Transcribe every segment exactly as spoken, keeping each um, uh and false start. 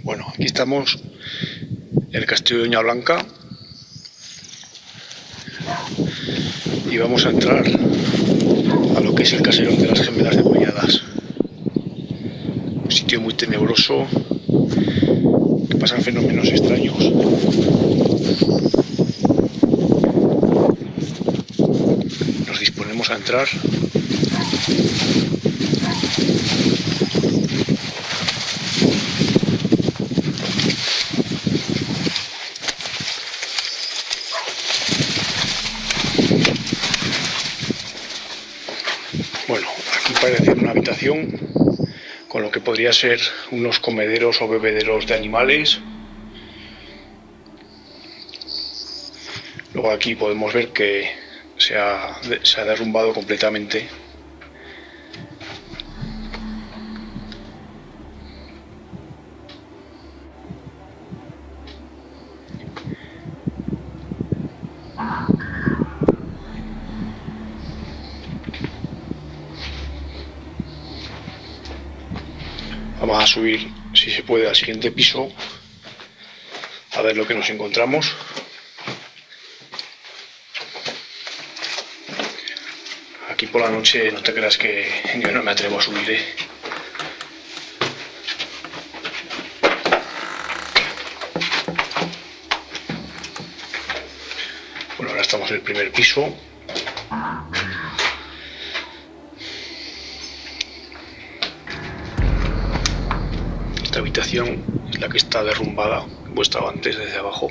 Bueno, aquí estamos en el castillo de Doña Blanca y vamos a entrar a lo que es el caserón de las Gemelas Degolladas. Un sitio muy tenebroso, que pasan fenómenos extraños. Nos disponemos a entrar. Bueno, aquí parece una habitación con lo que podría ser unos comederos o bebederos de animales. Luego aquí podemos ver que se ha, se ha derrumbado completamente. Vamos a subir, si se puede, al siguiente piso a ver lo que nos encontramos. Aquí por la noche no te creas que yo no me atrevo a subir, ¿eh? Bueno, ahora estamos en el primer piso. Esta habitación es la que está derrumbada, como estaba antes desde abajo.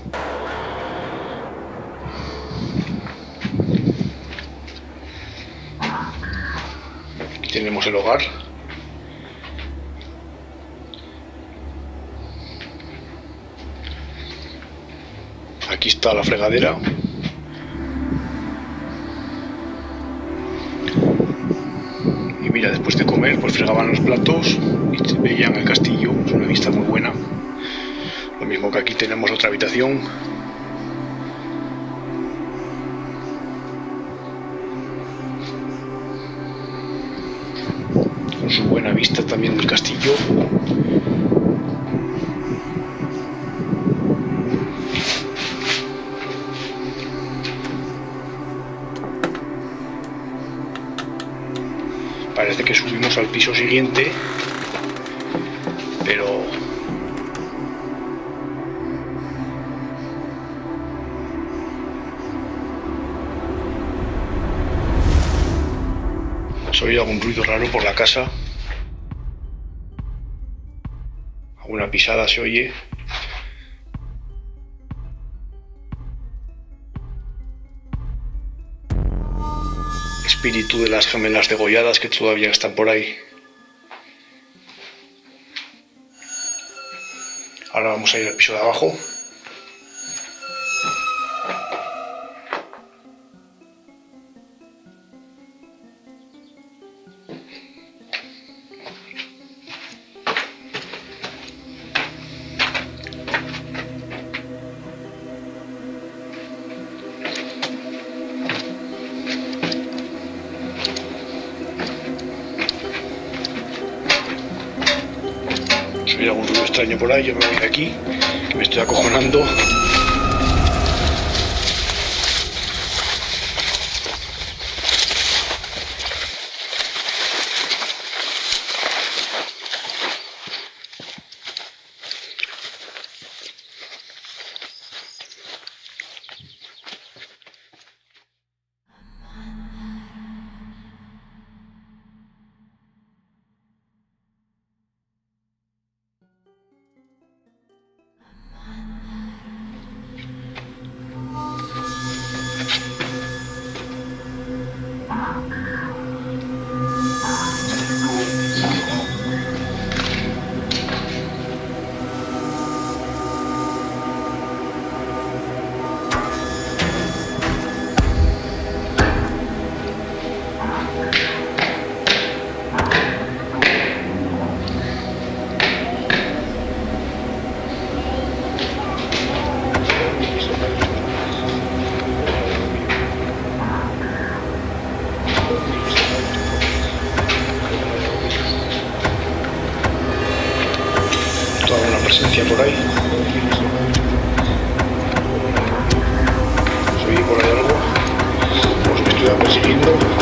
Aquí tenemos el hogar. Aquí está la fregadera. Y mira, después de comer, pues fregaban los platos y se veían el castillo. Es una vista muy buena. Lo mismo que aquí tenemos otra habitación. Con su buena vista también del castillo. Parece que subimos al piso siguiente, pero se oye algún ruido raro por la casa. Alguna pisada se oye. Espíritu de las gemelas degolladas que todavía están por ahí. Ahora vamos a ir al piso de abajo. Si hay algún ruido extraño por ahí, yo me voy de aquí, que me estoy acojonando. presencia por ahí. ¿Se oye por ahí algo? Os estoy persiguiendo.